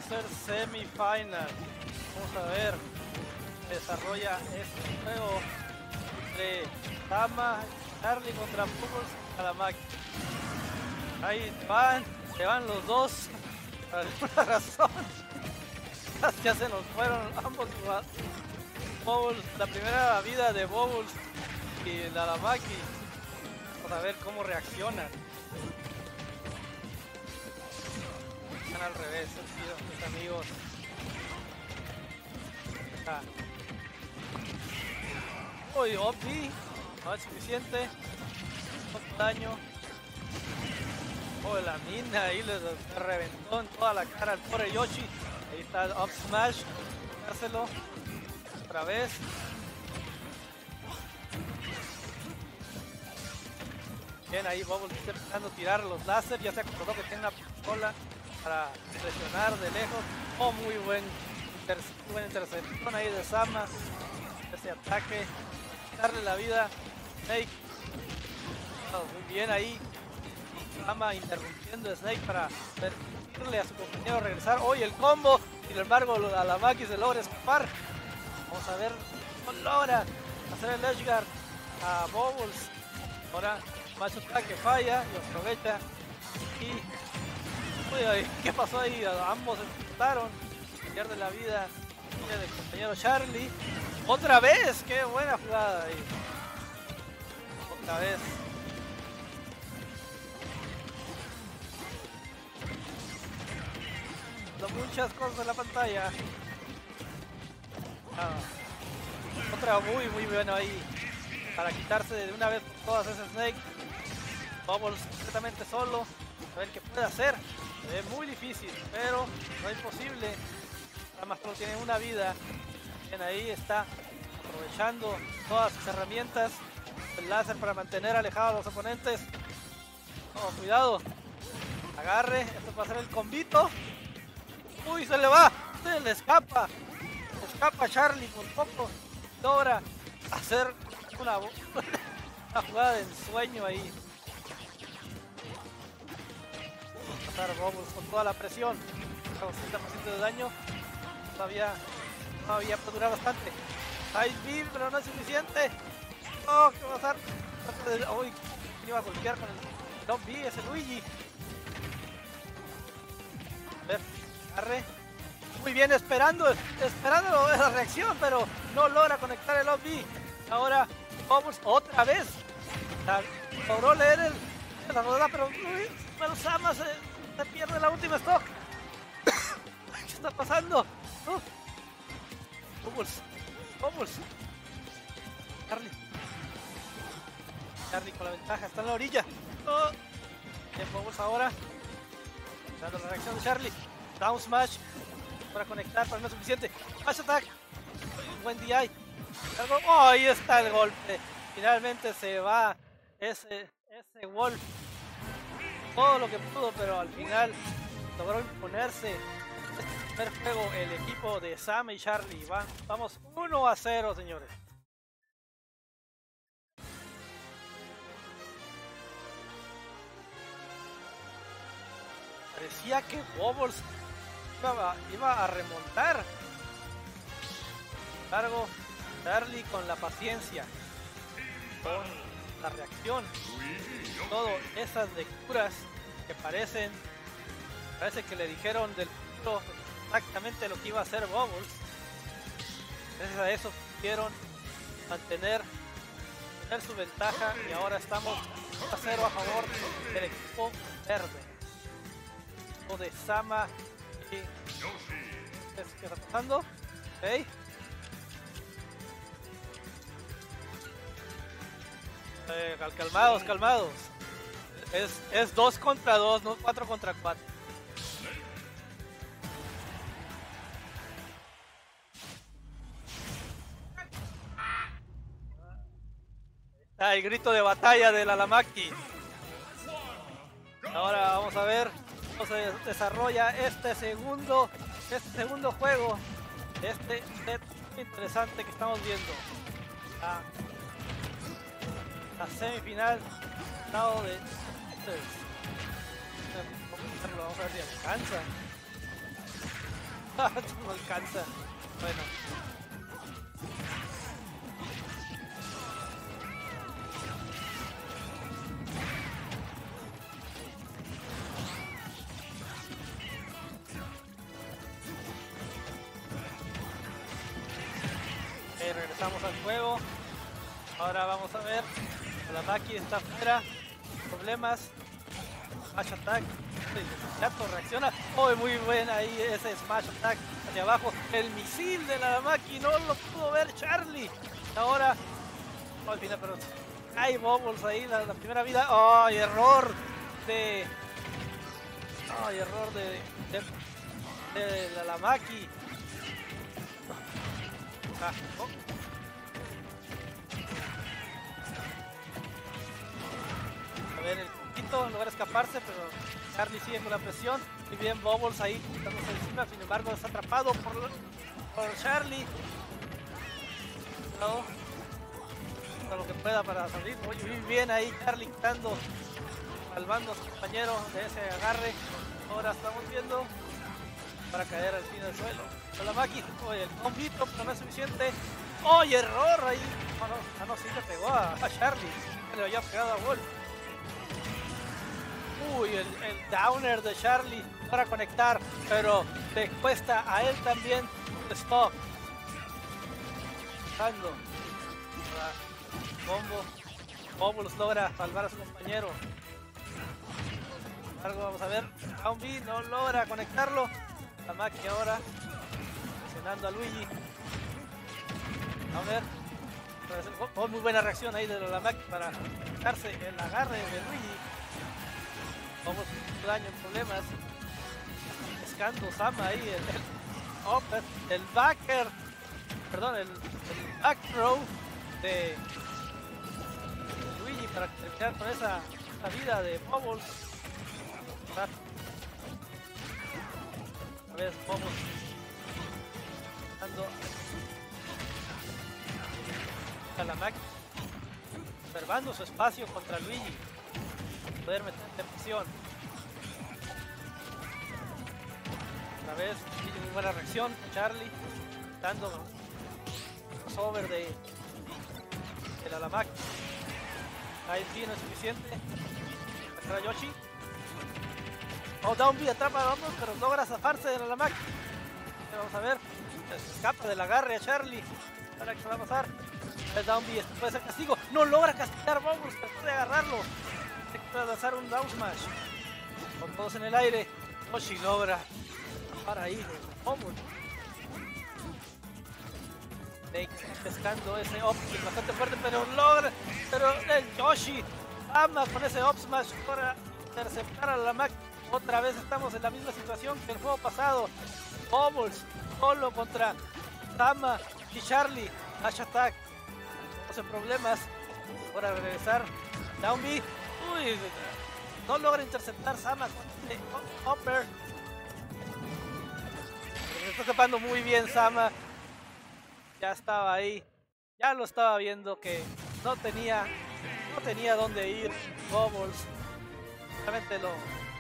Bowser Semifinal. Vamos a ver. Desarrolla este juego entre Sama, Charlie contra Bubbles a la máquina. Ahí van, se van los dos. Por alguna razón. Ya se nos fueron ambos jugadores. Bubbles, la primera vida de Bubbles y la Alamaki. Vamos a ver cómo reaccionan. Están al revés, mis amigos. Ah. Uy, Opti, no es suficiente. Mucho daño. Oh, la mina ahí le reventó en toda la cara al pobre Yoshi. Ahí está el Up Smash. Dárselo. Otra vez. Bien, ahí Bubbles está empezando a tirar los láser. Ya se acordó que tiene una pistola para presionar de lejos. Oh, muy buena intercepción ahí de Sama. Ese ataque. Darle la vida. Snake. Oh, muy bien ahí. Sama interrumpiendo a Snake para permitirle a su compañero regresar. Hoy el combo. Sin embargo, a la Maki se logra escapar. Vamos a ver. No logra hacer el edge guard a Bubbles. Ahora Macho Ataque falla y aprovecha. Y uy, ¿qué pasó ahí? Ambos se enfrentaron. Pierde la vida del compañero Charlie. Otra vez, qué buena jugada ahí. Otra vez. Muchas cosas en la pantalla. Otra muy buena ahí. Para quitarse de una vez por todas ese Snake. Bubbles completamente solo. A ver qué puede hacer. Es muy difícil, pero no es imposible. Además solo tiene una vida. Bien, ahí está aprovechando todas sus herramientas. El láser para mantener alejados a los oponentes. Oh, cuidado. Agarre. Esto va a ser el combito. Uy, se le va. Se le escapa. Se escapa Charlie por poco. Logra hacer una jugada de ensueño ahí. Pasar Bubbles con toda la presión. 60% de daño. Todavía puede durar bastante. Hay beam, pero no es suficiente. Oh, ¿qué va a pasar? Uy, iba a golpear con el Top B, ese Luigi. A ver, agarre. Muy bien, esperando la reacción, pero no logra conectar el OB. Ahora vamos otra vez. Logró leer la rodada, pero Sama se pierde la última stock. ¿Qué está pasando? Bubbles. Charlie con la ventaja, está en la orilla. Bien, Bubbles ahora. Dando la reacción de Charlie. Down smash. Para conectar, pero no es suficiente. Mash attack. Buen DI. Oh, ahí está el golpe. Finalmente se va ese Wolf. Todo lo que pudo, pero al final logró imponerse. Este primer juego, el equipo de Sam y Charlie. Vamos 1-0, señores. Parecía que Bubbles iba a remontar. Sin embargo, Charlie con la paciencia, con la reacción, todo esas lecturas que parece que le dijeron del futuro exactamente lo que iba a hacer Bubbles. Gracias a eso pudieron mantener su ventaja y ahora estamos 1-0 a favor del equipo verde. O de Sama y ¿qué está pasando? ¿Okay? Calmados. Es 2 contra 2, no 4 contra 4. El grito de batalla del Alamaki. Ahora vamos a ver cómo se desarrolla este segundo juego. Este set interesante que estamos viendo. La semifinal. Lado de vamos a ver si alcanza. No alcanza. Bueno. Regresamos al juego. Ahora vamos a ver. La Maki está afuera. Problemas. Smash Attack. Gato reacciona. Oh, muy buena ahí ese Smash Attack hacia abajo. El misil de la Maki no lo pudo ver Charlie. Ahora. Oh, al final, pero hay Bubbles ahí. La primera vida. Oh, error de. Oh, error de la Maki. Ah, oh. A ver, el poquito logra escaparse, pero Charlie sigue con la presión. Y bien Bubbles ahí quitándose encima, sin embargo está atrapado por Charlie. No, para lo que pueda para salir. Muy bien ahí Charlie quitando, salvando a su compañero de ese agarre. Ahora estamos viendo para caer al fin del suelo. Con la Maki, oye, el bombito, pero no es suficiente. ¡Oye, error ahí! No, sí le pegó a Charlie. Le había pegado a Wolf. Uy, el downer de Charlie para conectar, pero le cuesta a él también un stop. Dando. Bombo. Bubbles logra salvar a su compañero. Sin embargo, vamos a ver. Zombie no logra conectarlo. La Maki ahora presionando a Luigi. A ver. Oh, muy buena reacción ahí de la Maki para quitarse el agarre de Luigi. Vamos con daño, problemas. Pescando Sama ahí, el backer, perdón, el back throw de Luigi para terminar con esa vida de Bubbles. A ver, Bubbles dando a la Maki, observando su espacio contra Luigi. Poder meter presión. Otra vez, muy buena reacción. Charlie dando crossover de la Maki. Ahí sí no es suficiente. Atrás Yoshi. Oh, Down B atrapa a Bubbles, pero logra zafarse de la Maki. Vamos a ver. Se escapa del agarre a Charlie. Ahora que va a pasar. El Down B puede ser castigo. No logra castigar a Bubbles, pero puede agarrarlo. Para lanzar un down smash con todos en el aire. Yoshi logra para ahí de Bubbles. Snake pescando ese up que es bastante fuerte, pero el Yoshi ama con ese up smash para interceptar a la Maki. Otra vez estamos en la misma situación que el juego pasado. Bubbles solo contra Sama y Charlie. Dash attack, no en problemas para regresar. Down B. Uy, no logra interceptar Sama con este upper. Se está escapando muy bien Sama. Ya estaba ahí. Ya lo estaba viendo que no tenía dónde ir Bubbles. Realmente